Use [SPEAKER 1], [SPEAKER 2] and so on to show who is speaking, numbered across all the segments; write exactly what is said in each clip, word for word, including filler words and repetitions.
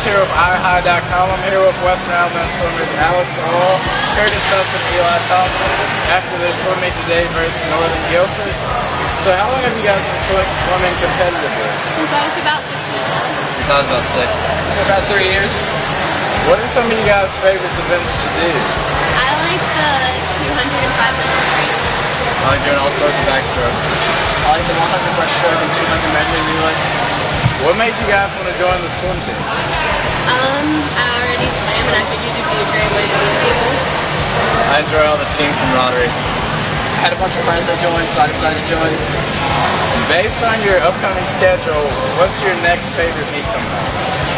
[SPEAKER 1] here with I High dot com. I'm here with Western Alamance swimmers Alex All, Curtis Suss, and Eli Thompson after their swimming today versus Northern Guilford. So how long have you guys been sw swimming competitively?
[SPEAKER 2] Since I was about six years old.
[SPEAKER 3] Since I was about six.
[SPEAKER 4] For about three years.
[SPEAKER 1] What are some of you guys' favorite events to do?
[SPEAKER 2] I like the two hundred and five hundred free.
[SPEAKER 3] I like doing all sorts of backstroke.
[SPEAKER 4] I like the one hundred breaststroke and two hundred medley relay.
[SPEAKER 1] What made you guys want to join the swim team?
[SPEAKER 2] Um, I already swam and I figured it'd be a great way to meet people.
[SPEAKER 3] I enjoy all the team camaraderie.
[SPEAKER 4] I had a bunch of friends that joined, so I decided to join.
[SPEAKER 1] Based on your upcoming schedule, what's your next favorite meet coming up?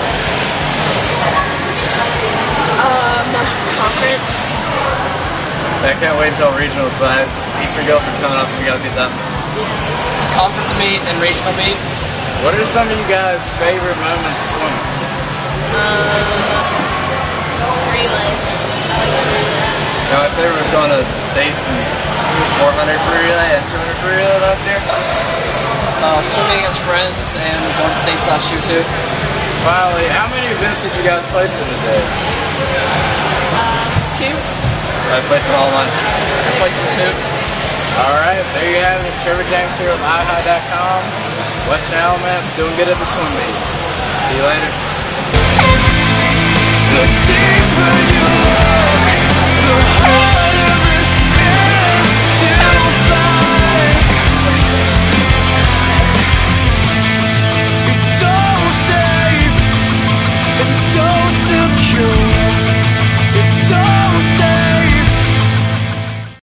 [SPEAKER 2] Um, conference.
[SPEAKER 3] I can't wait until regionals, but Eastern Guilford's coming up and we gotta beat them.
[SPEAKER 4] Conference meet and regional meet.
[SPEAKER 1] What are some of you guys' favorite moments swimming?
[SPEAKER 2] Um, relays. I like the relays.
[SPEAKER 3] You know, my favorite was going to states and four hundred free relay and two hundred free relay last year.
[SPEAKER 4] Uh, swimming against friends and going to states last year too.
[SPEAKER 1] Finally, how many events did you guys place in today?
[SPEAKER 2] Uh, two.
[SPEAKER 3] I placed in all mine.
[SPEAKER 4] I placed in two.
[SPEAKER 1] Alright, there you have it. Trevor James here with I High dot com. Western Alamance doing good at the swim meet. See you later.
[SPEAKER 5] The deeper you look, the